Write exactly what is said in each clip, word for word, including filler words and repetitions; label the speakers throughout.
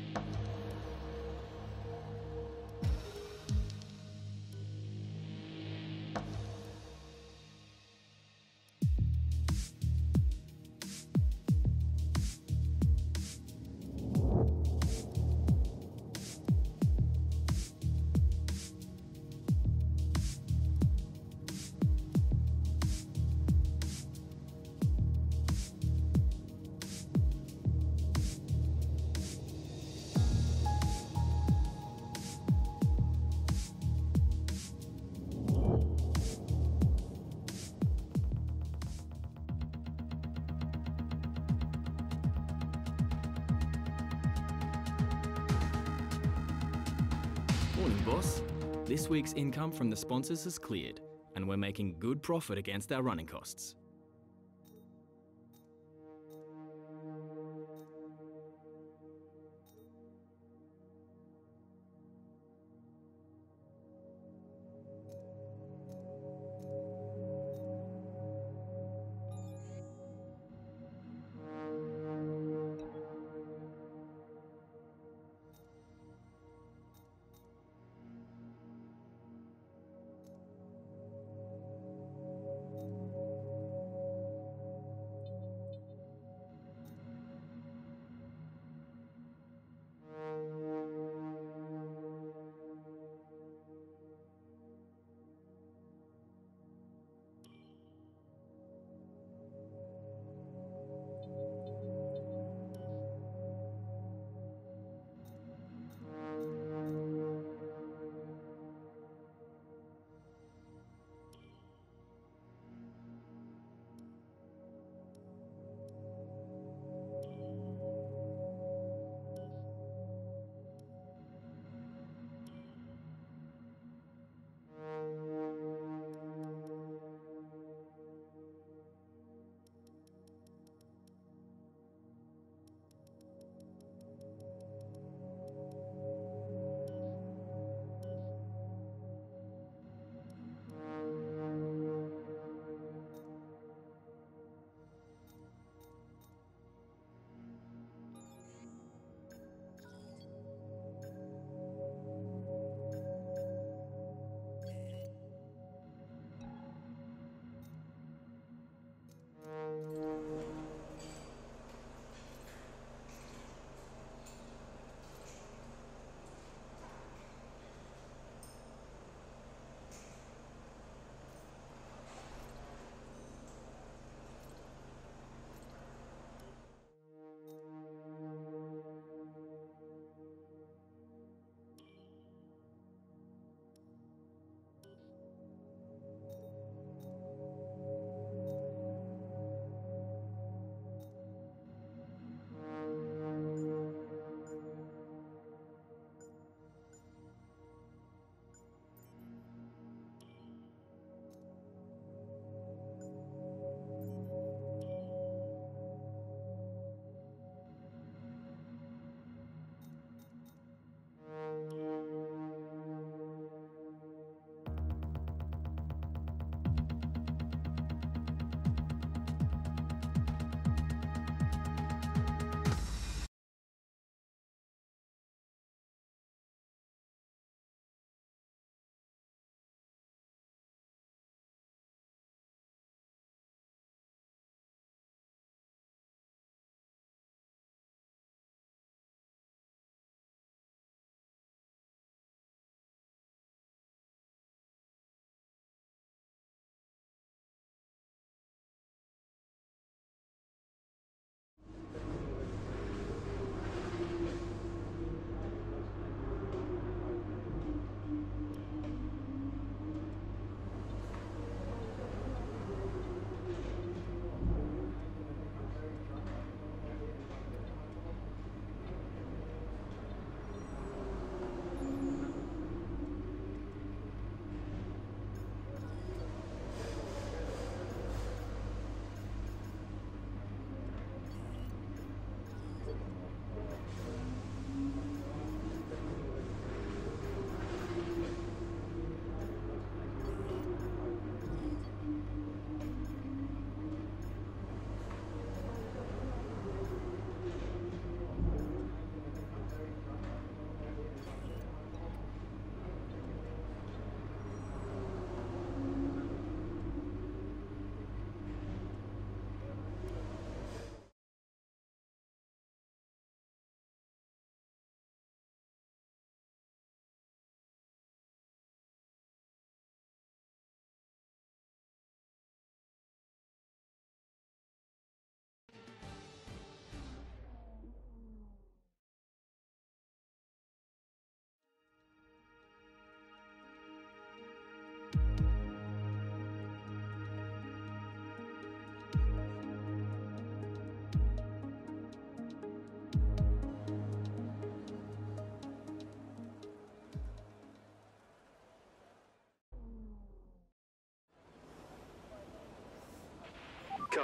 Speaker 1: Morning, boss. This week's income from the sponsors has cleared, and we're making good profit against our running costs.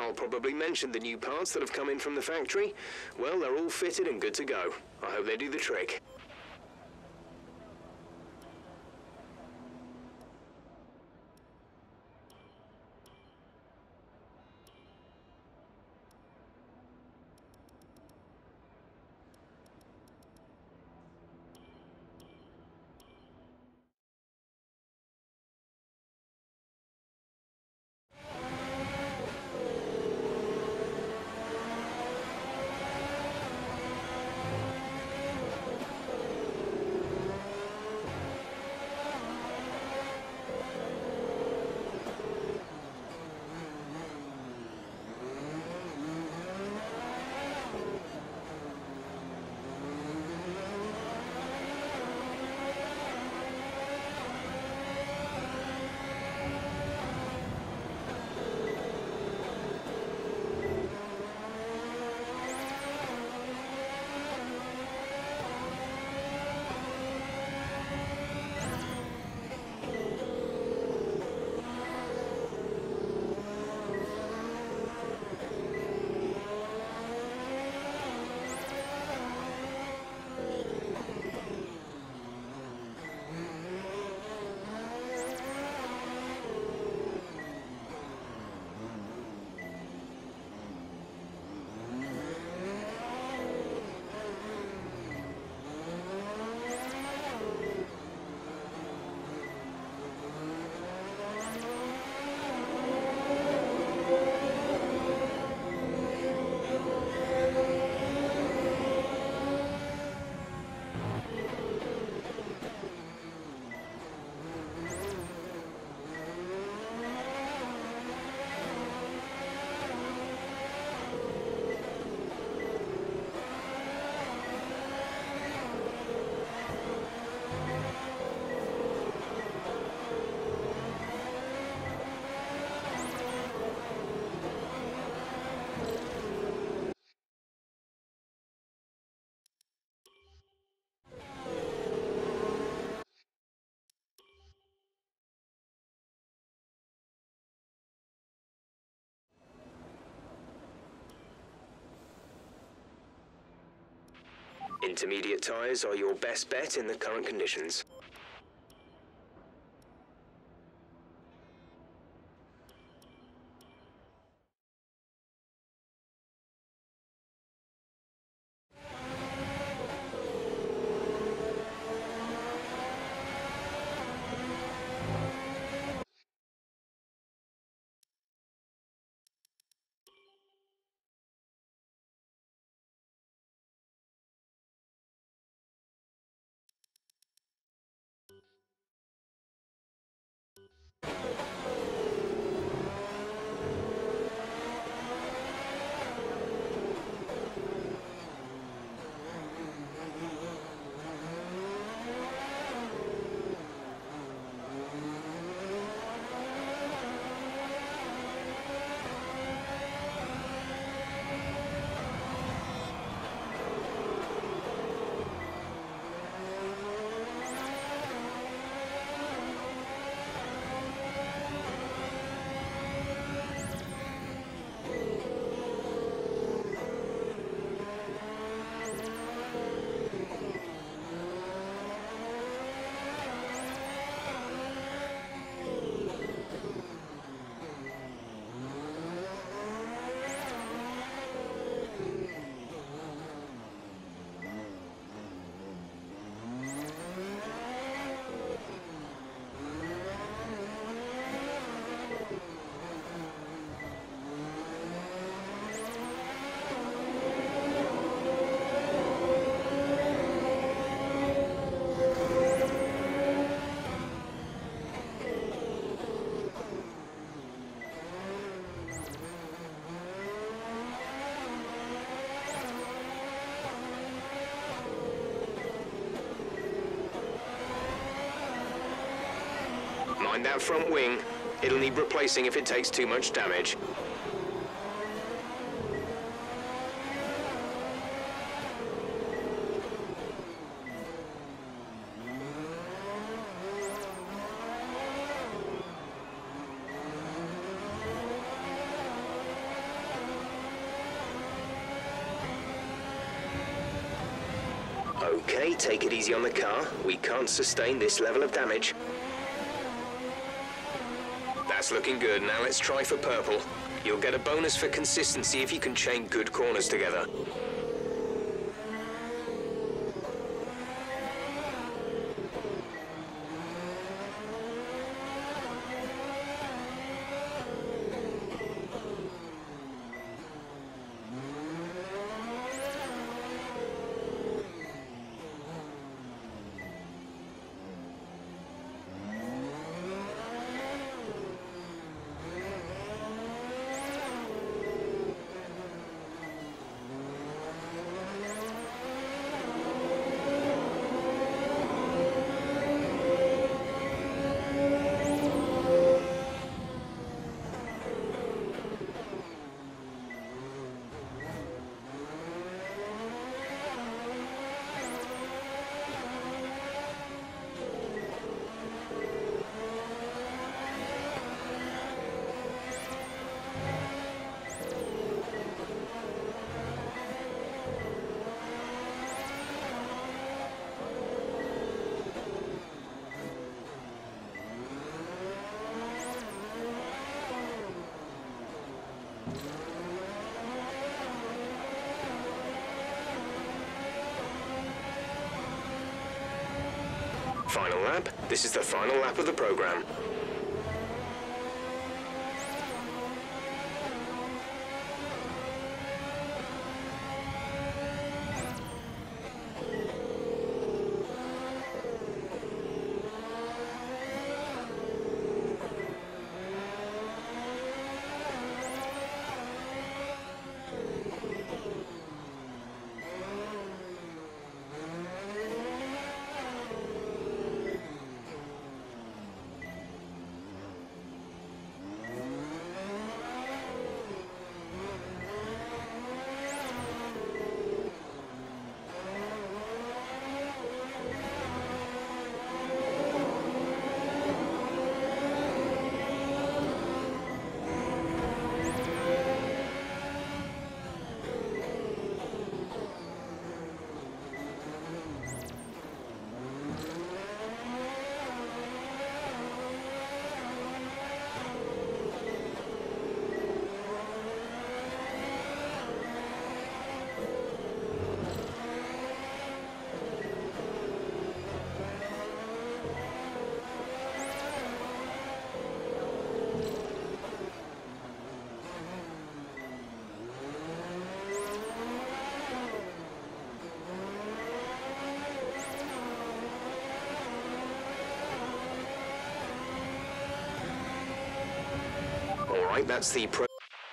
Speaker 2: Carl probably mentioned the new parts that have come in from the factory. Well, they're all fitted and good to go. I hope they do the trick. Intermediate tyres are your best bet in the current conditions. Mind that front wing. It'll need replacing if it takes too much damage. Okay, take it easy on the car. We can't sustain this level of damage. That's looking good. Now let's try for purple. You'll get a bonus for consistency if you can chain good corners together. Final lap. This is the final lap of the program. Alright, that's the pro...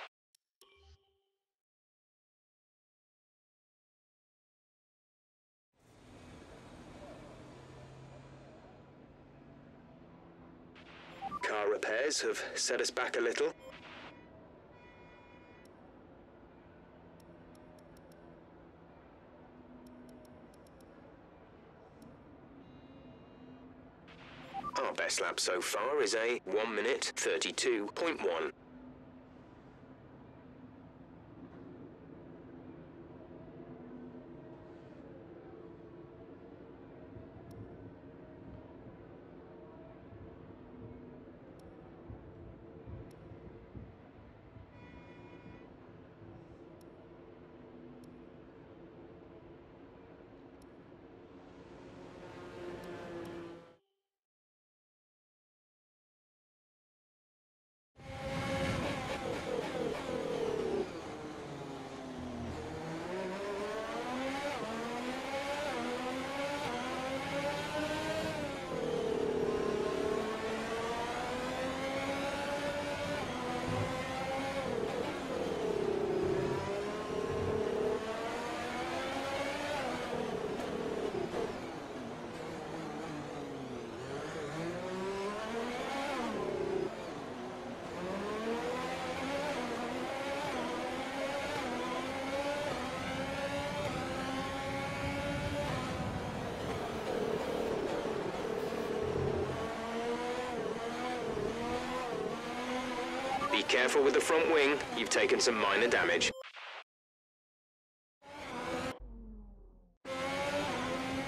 Speaker 2: Car repairs have set us back a little. Our best lap so far is a one minute thirty-two point one. Be careful with the front wing, you've taken some minor damage.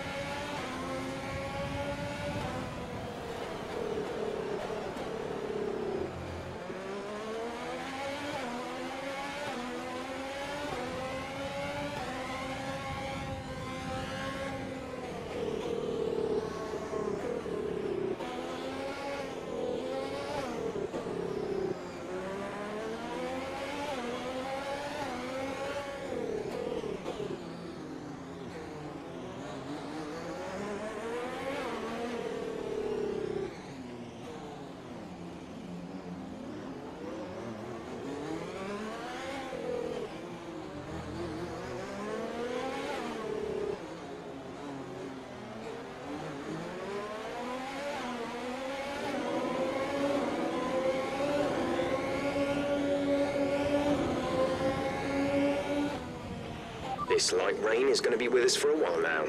Speaker 2: This light rain is going to be with us for a while now.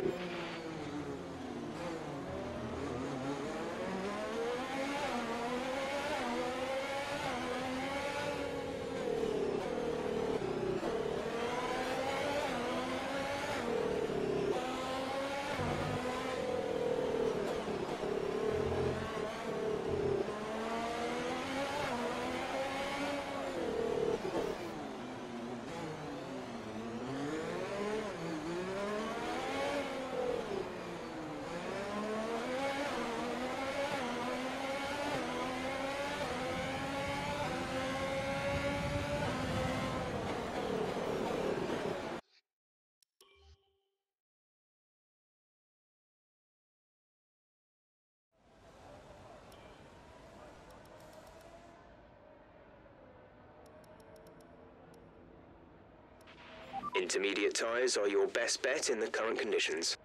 Speaker 2: Intermediate tyres are your best bet in the current conditions.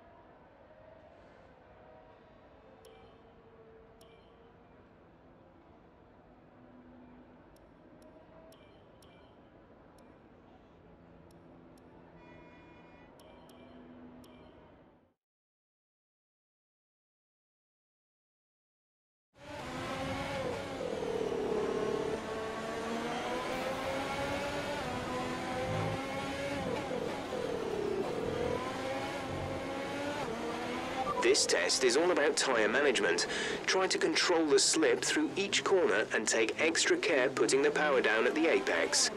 Speaker 2: This test is all about tyre management. Try to control the slip through each corner and take extra care putting the power down at the apex.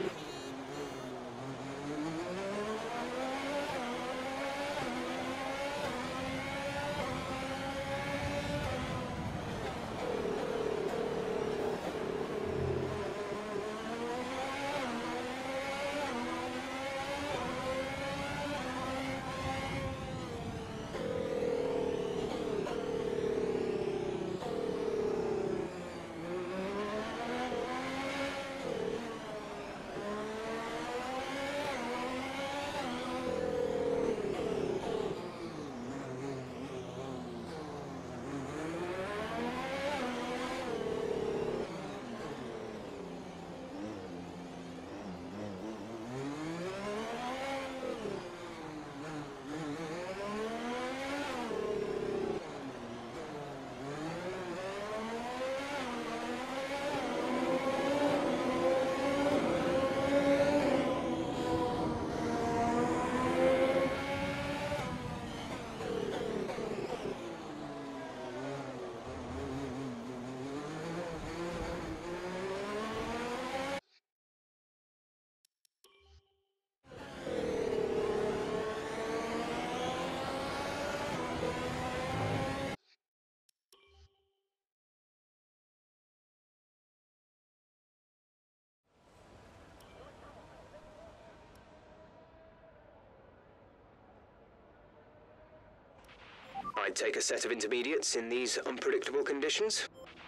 Speaker 2: I'd take a set of intermediates in these unpredictable conditions.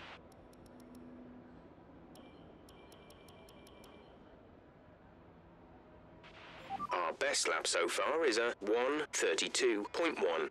Speaker 2: Our best lap so far is a one thirty-two point one.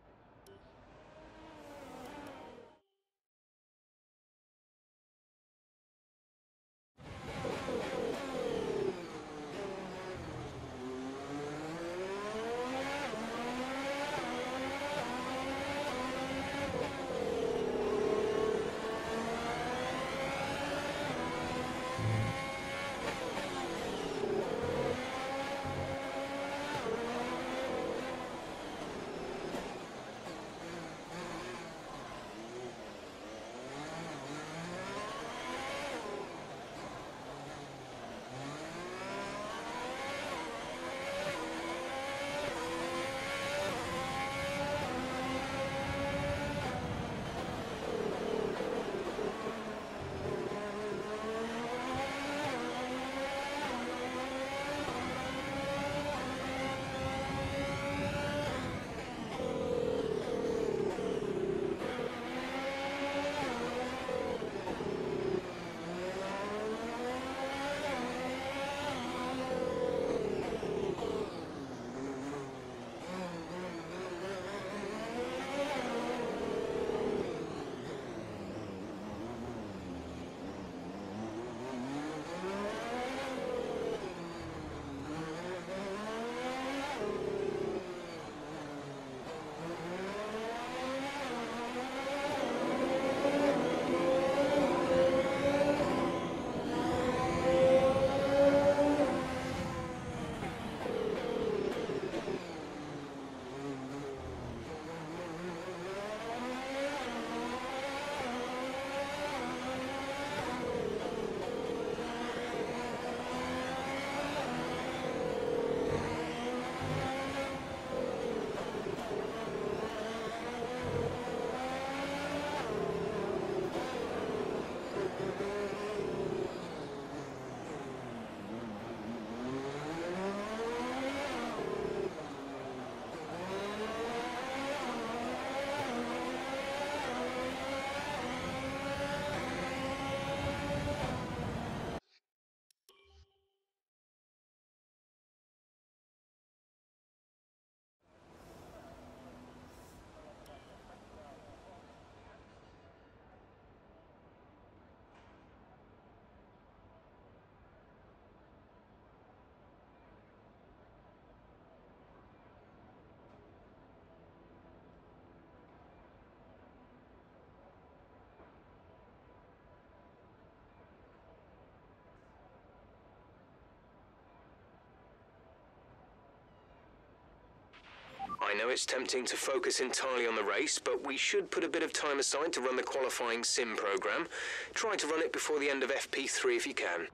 Speaker 2: I know it's tempting to focus entirely on the race, but we should put a bit of time aside to run the qualifying sim program. Try to run it before the end of F P three if you can.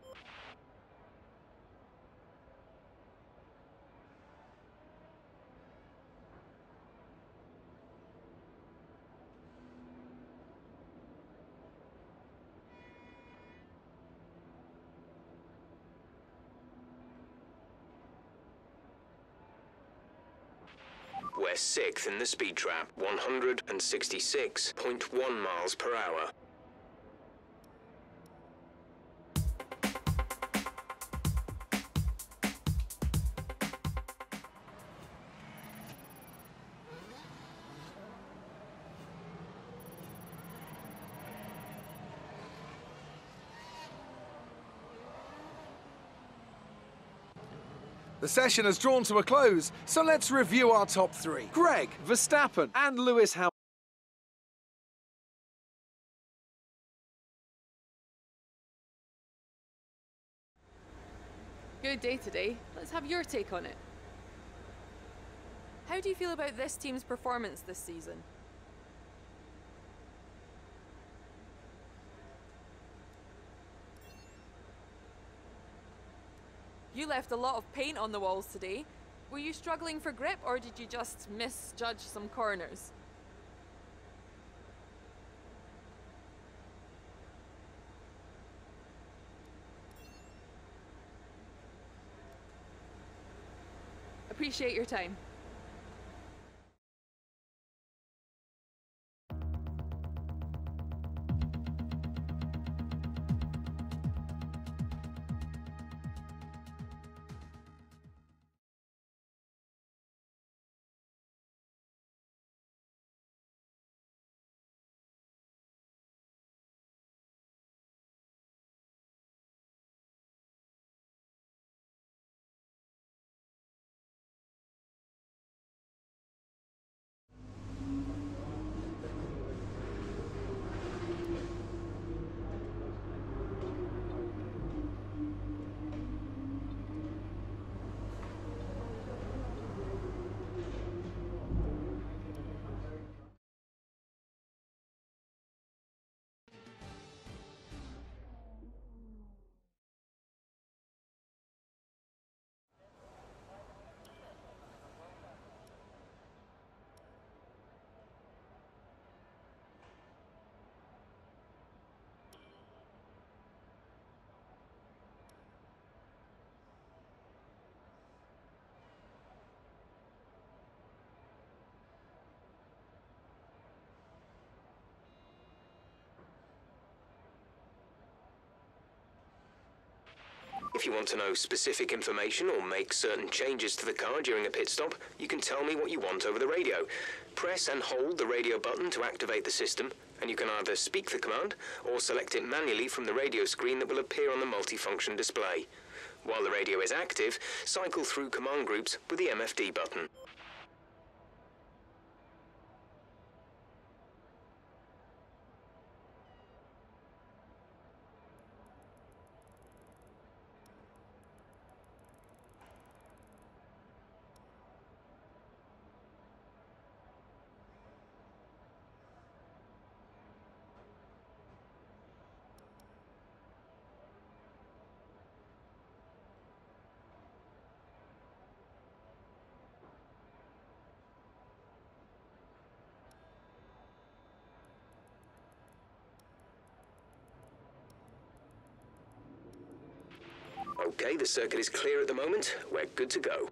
Speaker 2: We're sixth in the speed trap, one hundred sixty-six point one miles per hour.
Speaker 3: The session has drawn to a close, so let's review our top three. Greg, Verstappen, and Lewis Hamilton.
Speaker 4: Good day today. Let's have your take on it. How do you feel about this team's performance this season? You left a lot of paint on the walls today. Were you struggling for grip, or did you just misjudge some corners? Appreciate your time.
Speaker 2: If you want to know specific information or make certain changes to the car during a pit stop, you can tell me what you want over the radio. Press and hold the radio button to activate the system, and you can either speak the command or select it manually from the radio screen that will appear on the multifunction display. While the radio is active, cycle through command groups with the M F D button. Okay, the circuit is clear at the moment. We're good to go.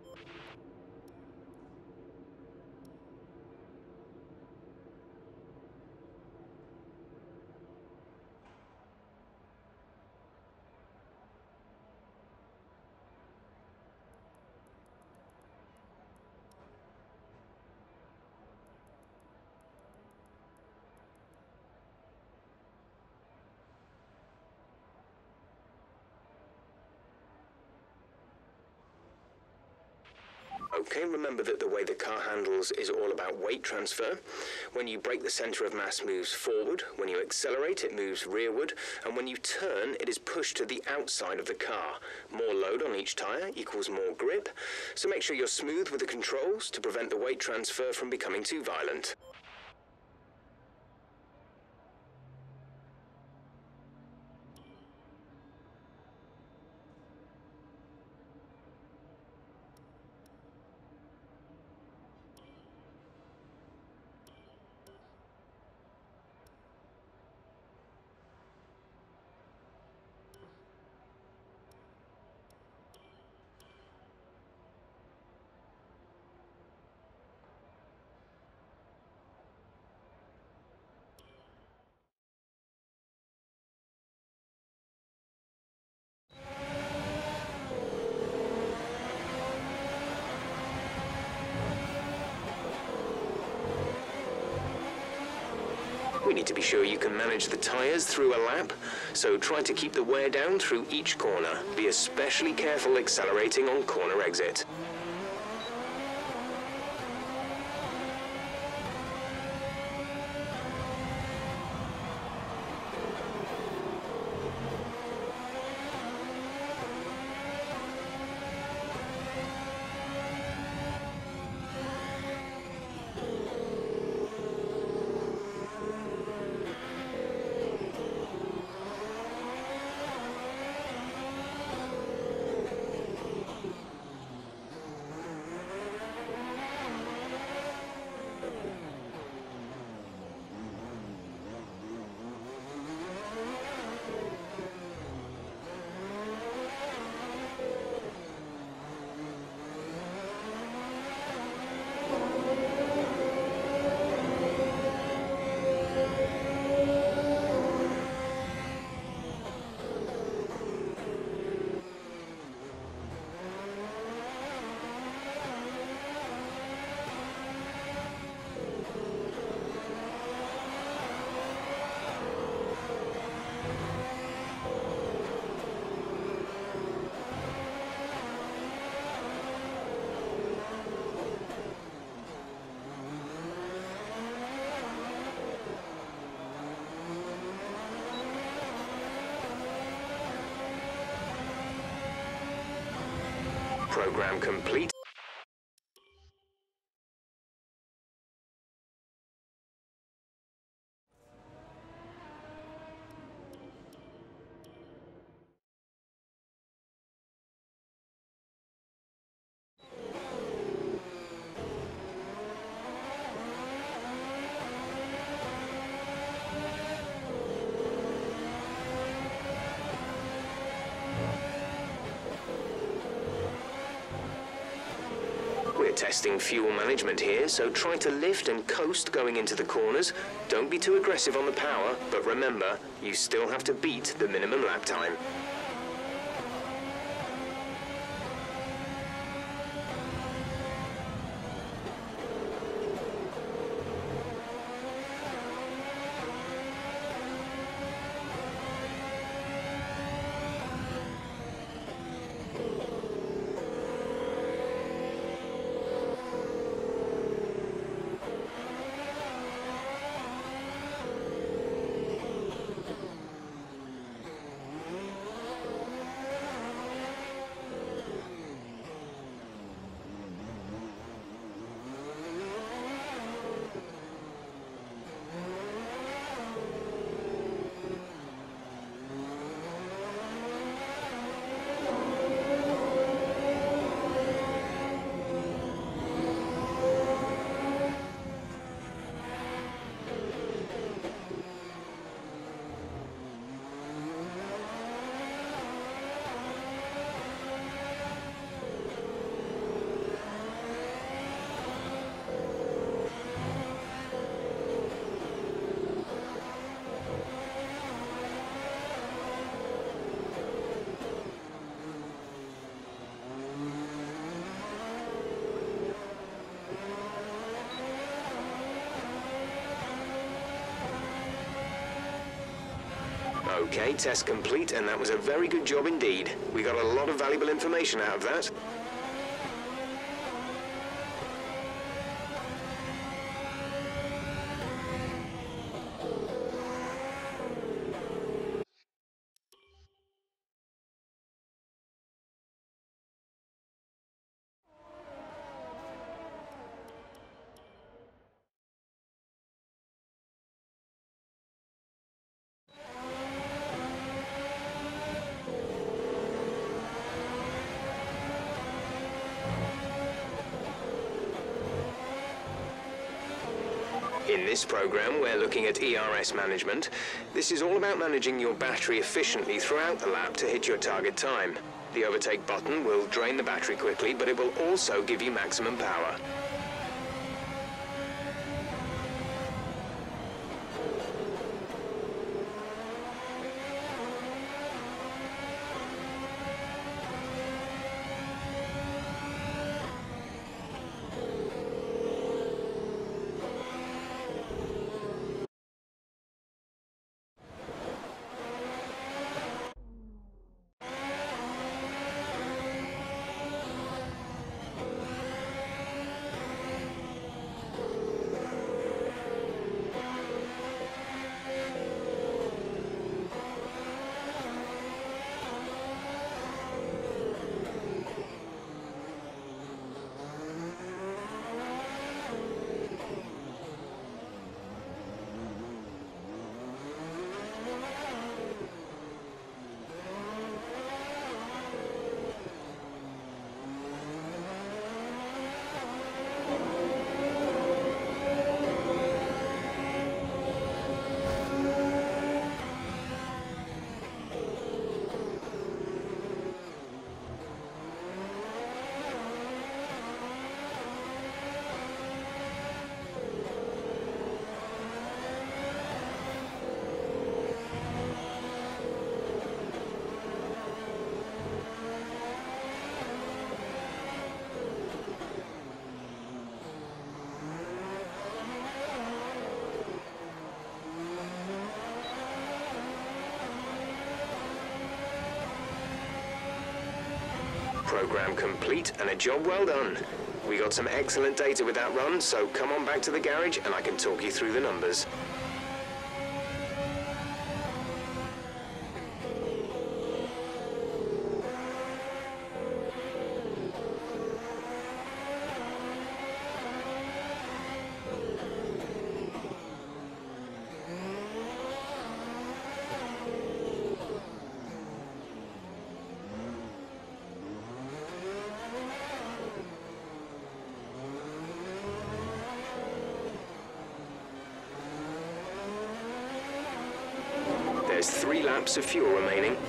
Speaker 2: Okay, remember that the way the car handles is all about weight transfer. When you brake, the center of mass moves forward. When you accelerate, it moves rearward. And when you turn, it is pushed to the outside of the car. More load on each tire equals more grip. So make sure you're smooth with the controls to prevent the weight transfer from becoming too violent. We need to be sure you can manage the tires through a lap, so try to keep the wear down through each corner. Be especially careful accelerating on corner exit. Program complete. Testing fuel management here, so try to lift and coast going into the corners. Don't be too aggressive on the power, but remember, you still have to beat the minimum lap time. Okay, test complete, and that was a very good job indeed. We got a lot of valuable information out of that. In this program, we're looking at E R S management. This is all about managing your battery efficiently throughout the lap to hit your target time. The overtake button will drain the battery quickly, but it will also give you maximum power. Program complete and a job well done. We got some excellent data with that run, so come on back to the garage and I can talk you through the numbers. There's three laps of fuel remaining.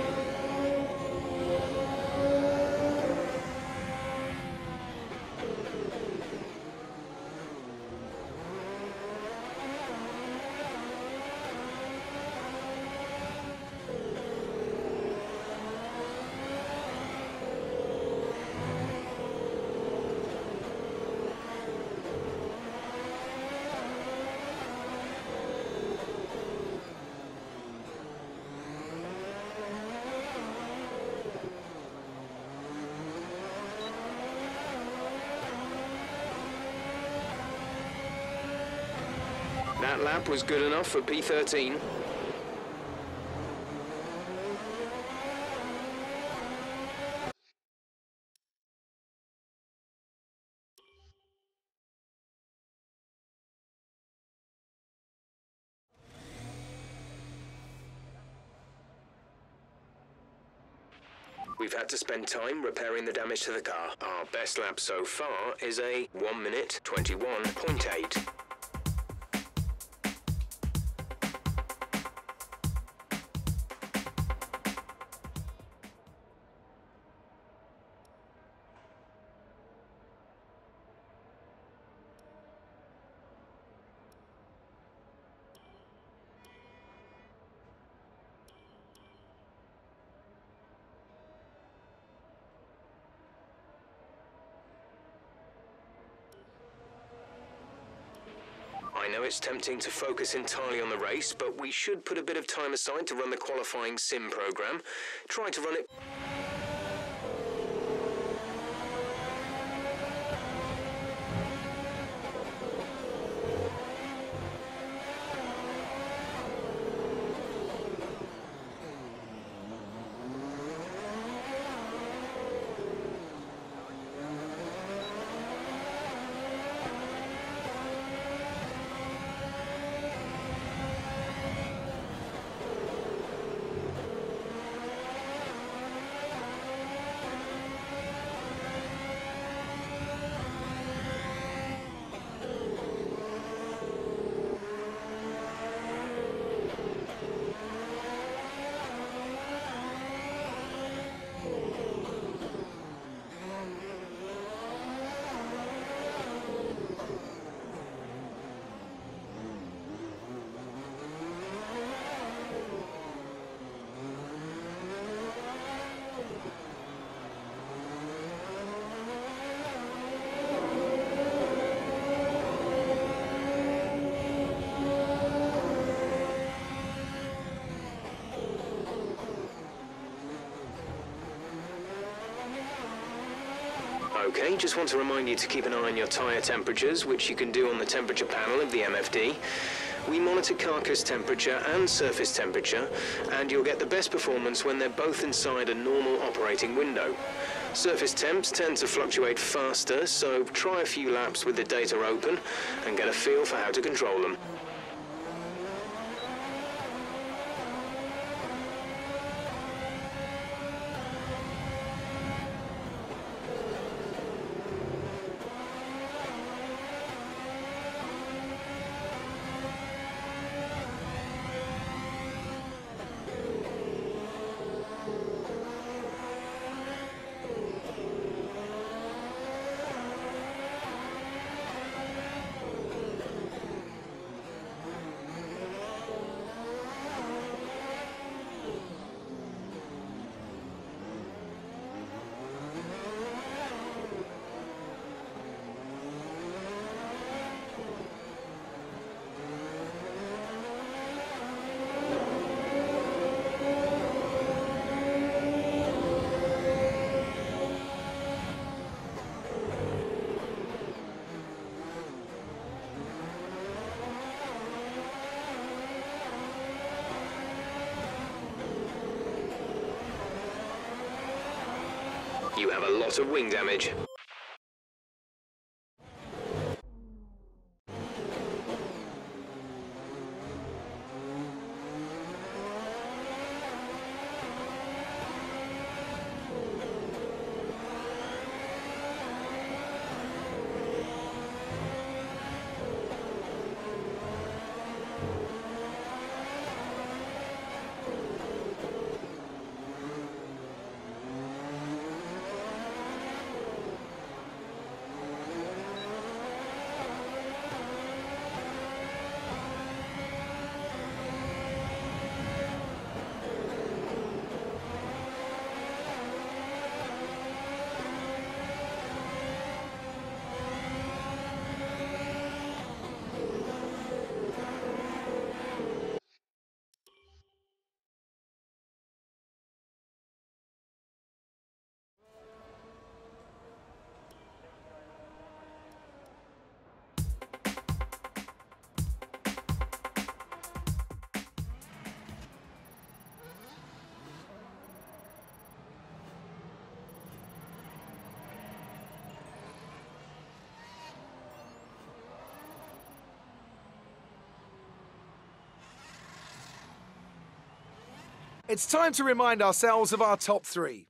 Speaker 2: That lap was good enough for P thirteen. We've had to spend time repairing the damage to the car. Our best lap so far is a one minute twenty-one point eight. I know it's tempting to focus entirely on the race, but we should put a bit of time aside to run the qualifying sim program. Try to run it... Okay, just want to remind you to keep an eye on your tyre temperatures, which you can do on the temperature panel of the M F D. We monitor carcass temperature and surface temperature, and you'll get the best performance when they're both inside a normal operating window. Surface temps tend to fluctuate faster, so try a few laps with the data open and get a feel for how to control them. You have a lot of wing damage.
Speaker 3: It's time to remind ourselves of our top three.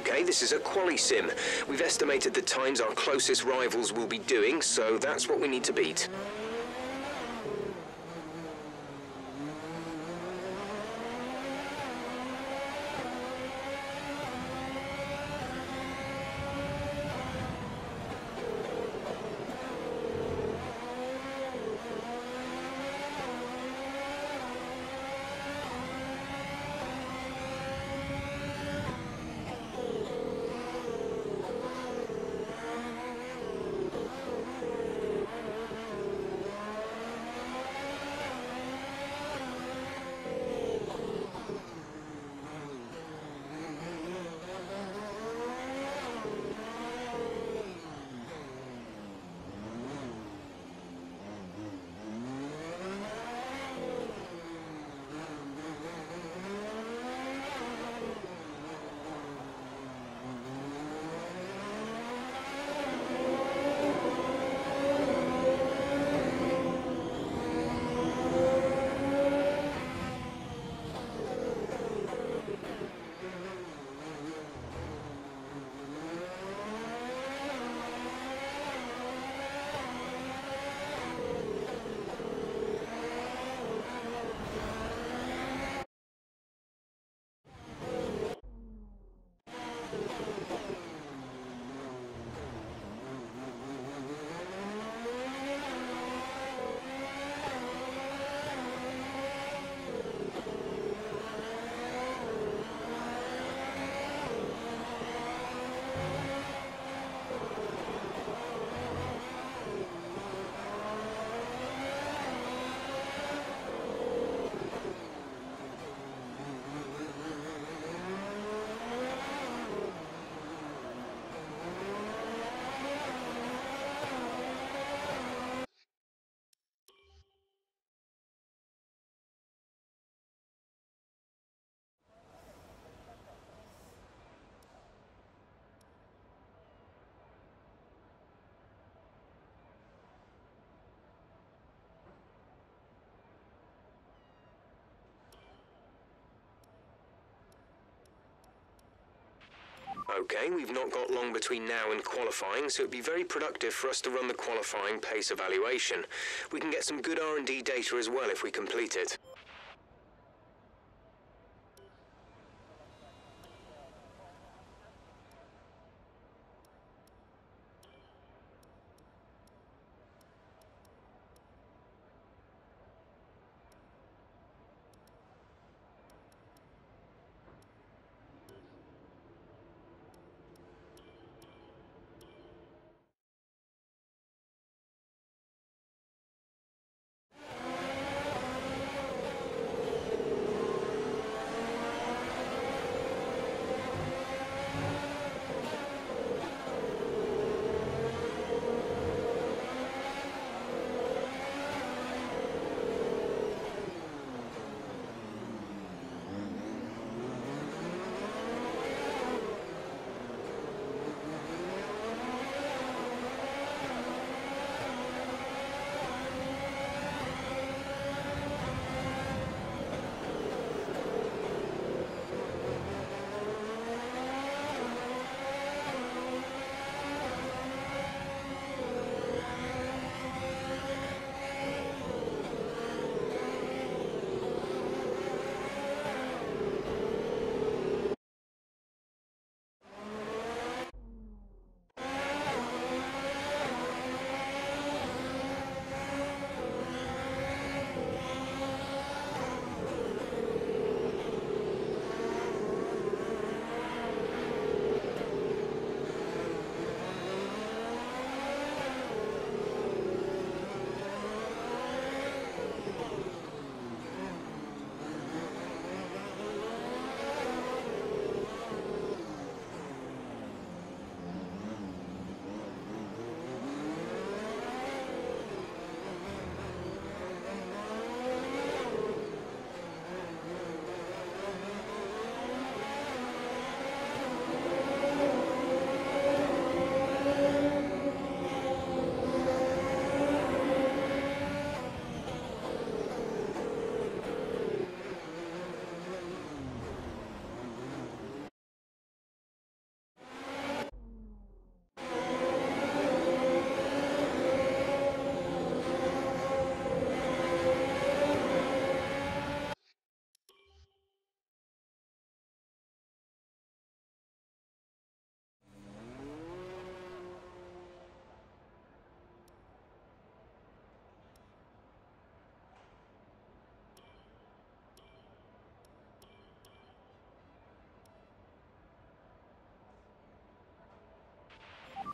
Speaker 2: Okay, this is a quali sim. We've estimated the times our closest rivals will be doing, so that's what we need to beat. Okay, we've not got long between now and qualifying, so it'd be very productive for us to run the qualifying pace evaluation. We can get some good R and D data as well if we complete it.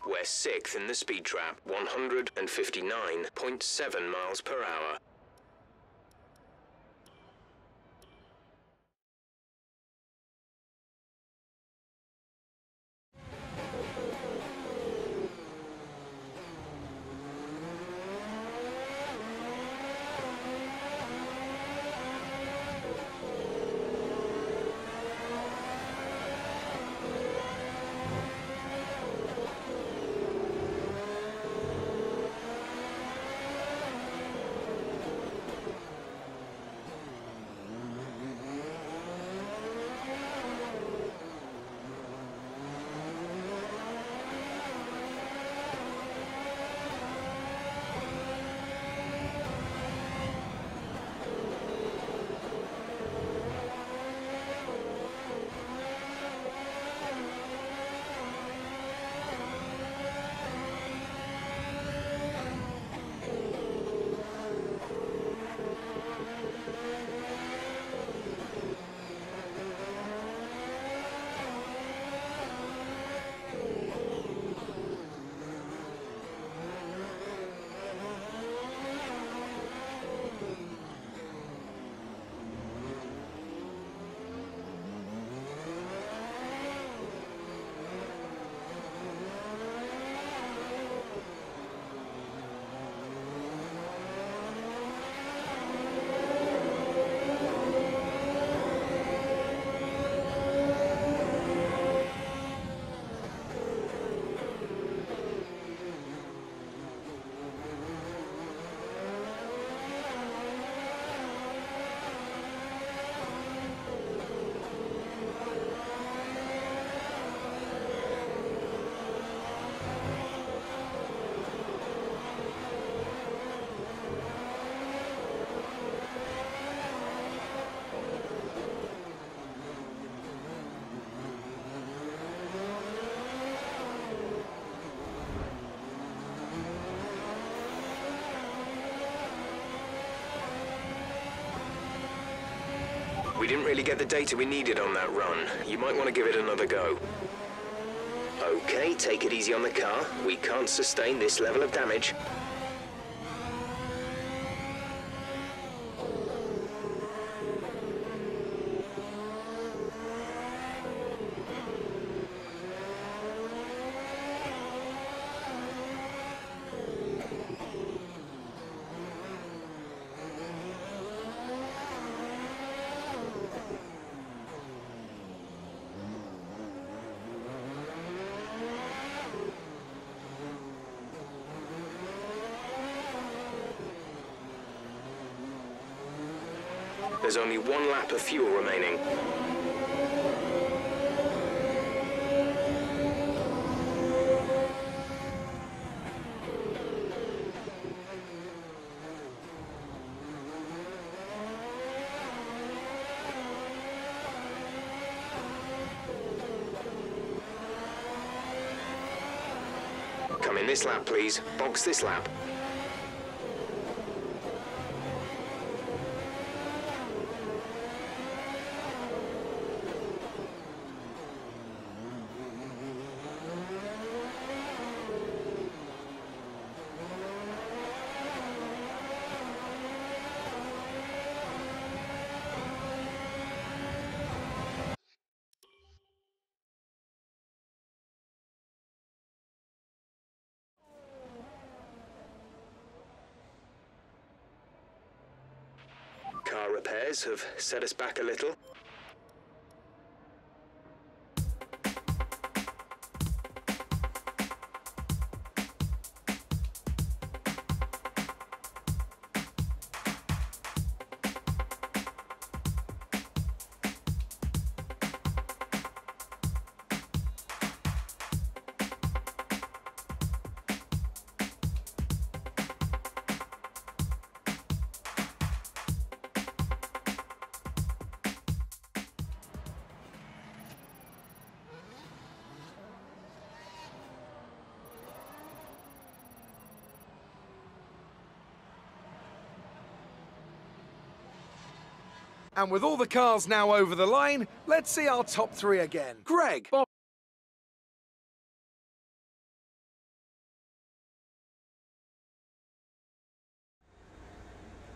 Speaker 2: We're sixth in the speed trap, one hundred fifty-nine point seven miles per hour. We didn't really get the data we needed on that run. You might want to give it another go. Okay, take it easy on the car. We can't sustain this level of damage. There's only one lap of fuel remaining. Come in this lap, please. Box this lap. Car repairs have set us back a little.
Speaker 3: And with all the cars now over the line, let's see our top three again. Greg, Bob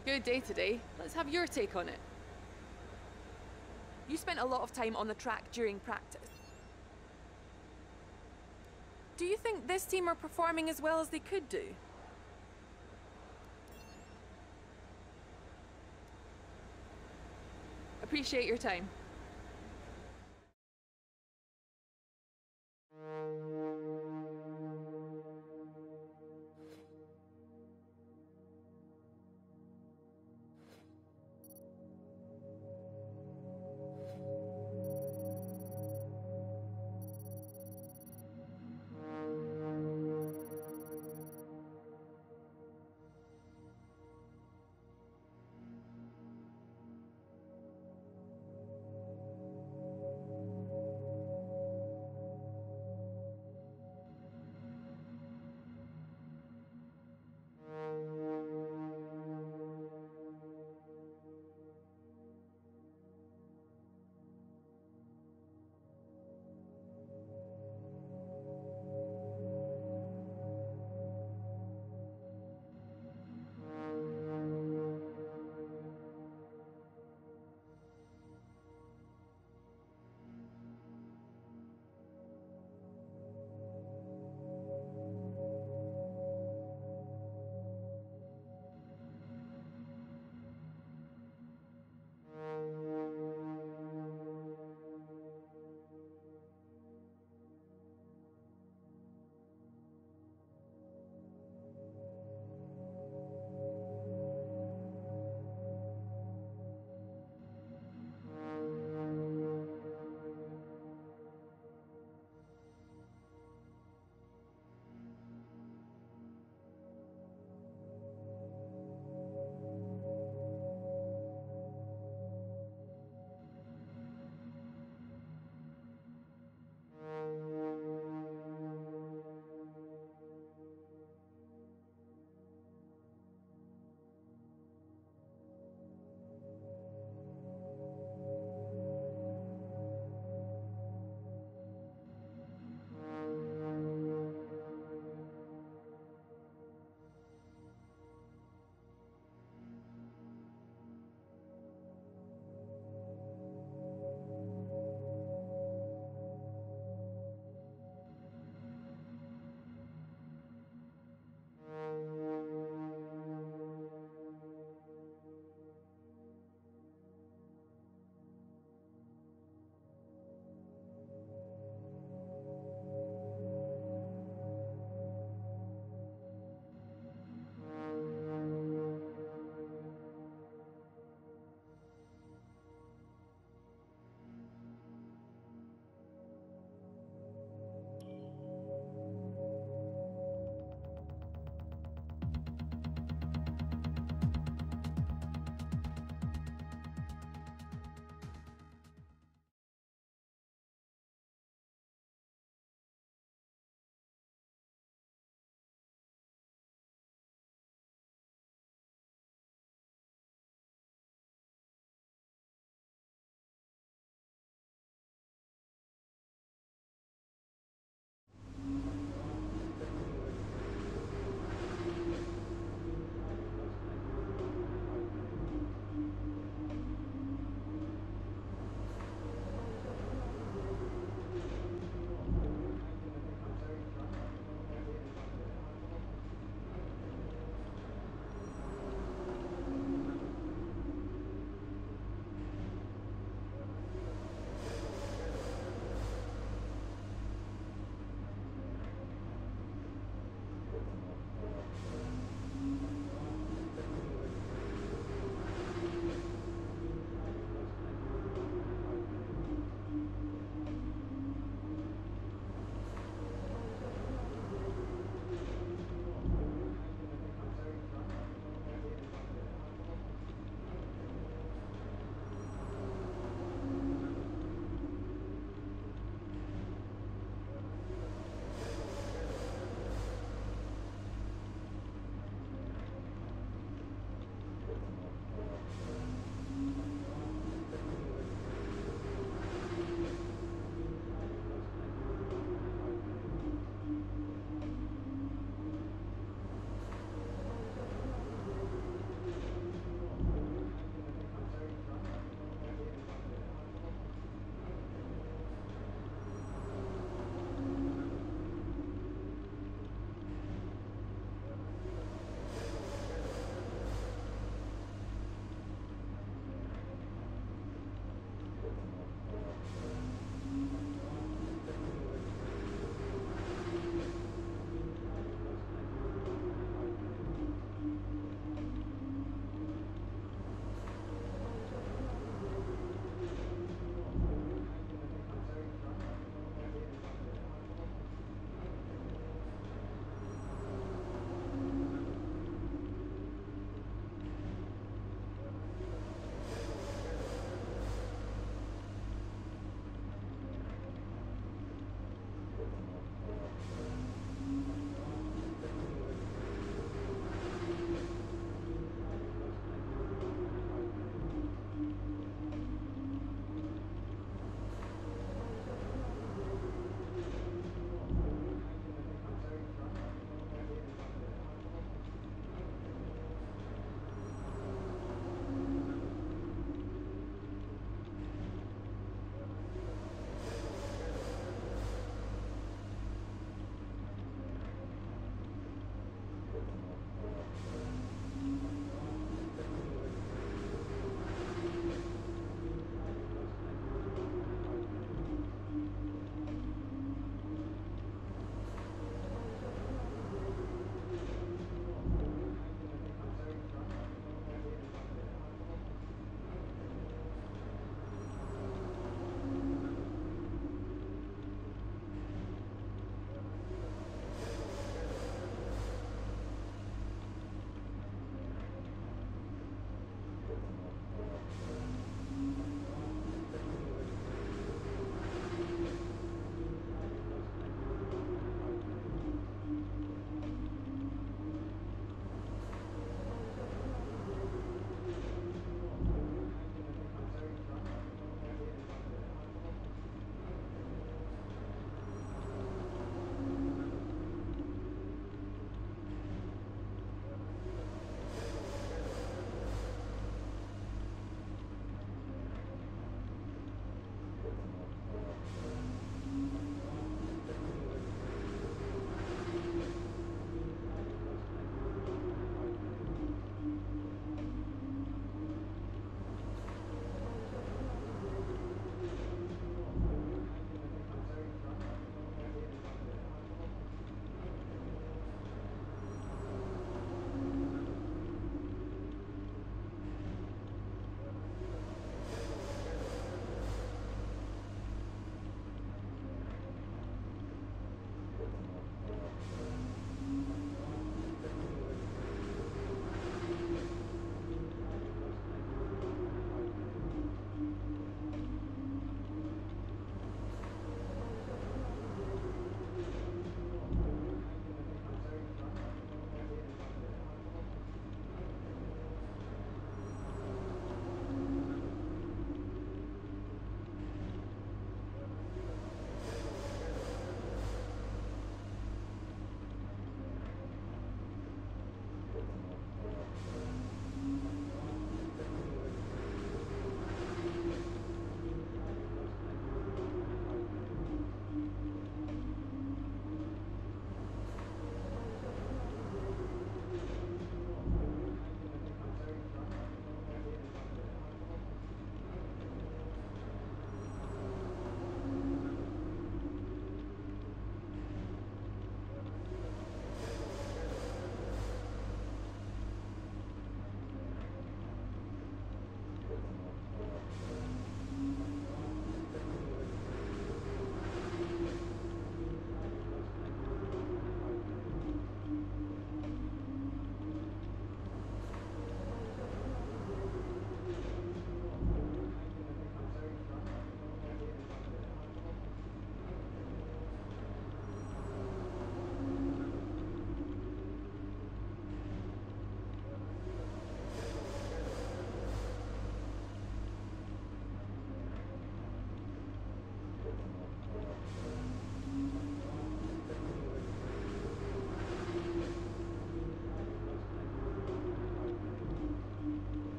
Speaker 4: Good day today. Let's have your take on it. You spent a lot of time on the track during practice. Do you think this team are performing as well as they could do? Appreciate your time.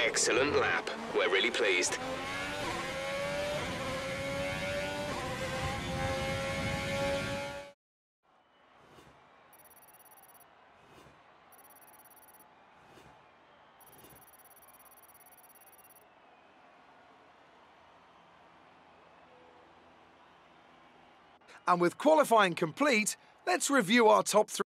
Speaker 2: Excellent lap. We're really pleased.
Speaker 3: And with qualifying complete, let's review our top three.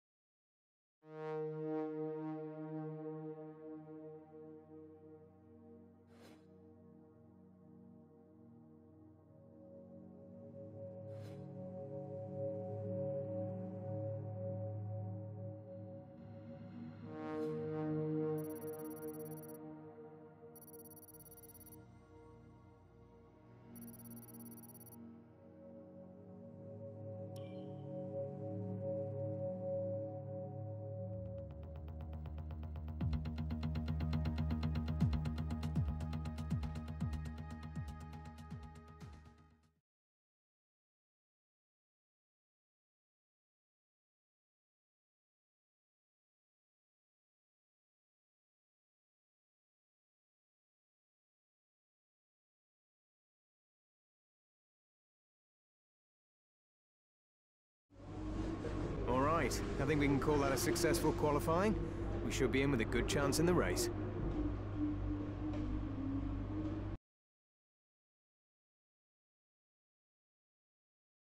Speaker 5: All right, I think we can call that a successful qualifying. We should be in with a good chance in the race.